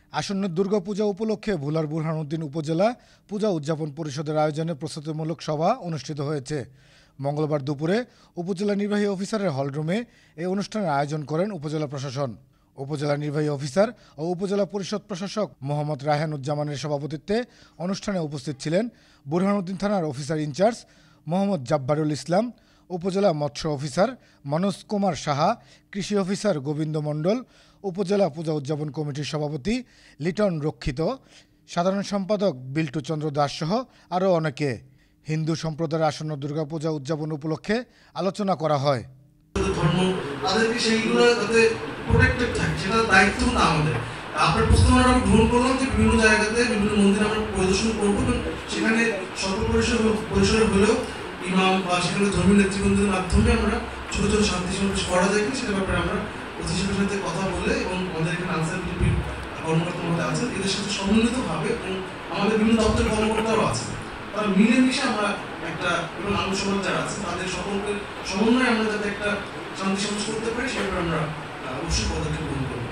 আসন্ন দুর্গাপূজা উপলক্ষে ভোলার বুরহানুদ্দিন উপজেলা পূজা উদযাপন পরিষদের আয়োজনে প্রস্তুতিমূলক সভা অনুষ্ঠিত হয়েছে। মঙ্গলবার দুপুরে উপজেলা নির্বাহী অফিসারের হলরুমে এই অনুষ্ঠানের আয়োজন করেন উপজেলা প্রশাসন। উপজেলা নির্বাহী অফিসার ও উপজেলা পরিষদ প্রশাসক মোহাম্মদ রায়হানুজ্জামানের সভাপতিত্বে অনুষ্ঠানে উপস্থিত ছিলেন বুরহানুদ্দিন থানার অফিসার ইনচার্জ মোহাম্মদ জাব্বারুল ইসলাম, উপজেলা মৎস্য অফিসার মনোজ কুমার সাহা, কৃষি অফিসার গোবিন্দ মণ্ডল, উপজেলা পূজা উদযাপন কমিটির সভাপতি লিটন রক্ষিত, সাধারণ সম্পাদক বিল্টু চন্দ্র দাস সহ আরও অনেকে। হিন্দু সম্প্রদায়ের আসন্ন দুর্গাপূজা উদযাপন উপলক্ষে আলোচনা করা হয়। আপনার প্রস্তাবনা আমরা গ্রহণ করলাম যে বিভিন্ন জায়গাতে বিভিন্ন মন্দির আমরা পরিদর্শন করবো এবং সেখানে স্বল্প পরিসরে হলেও ইমাম বা সেখানে ধর্মীয় নেতৃবৃন্দের মাধ্যমে আমরা ছোট ছোট শান্তি সমাবেশ করা যায় কিনা সেটার ব্যাপারে আমরা প্রতিষ্ঠানের সাথে কথা বলে এবং আমাদের এখানে আনসার বিজেপির কর্মকর্তা মধ্যে আছেন এদের সাথে সমন্বিতভাবে এবং আমাদের বিভিন্ন দপ্তরের কর্মকর্তারাও আছে, তারা মিলেমিশে আমরা একটা এবং আনন্দ সমাজ যারা আছে তাদের সকলকে সমন্বয়ে আমরা যাতে একটা শান্তি সমাবেশ করতে পারি সে ব্যাপারে আমরা অবশ্যই পদক্ষেপ গ্রহণ করবো।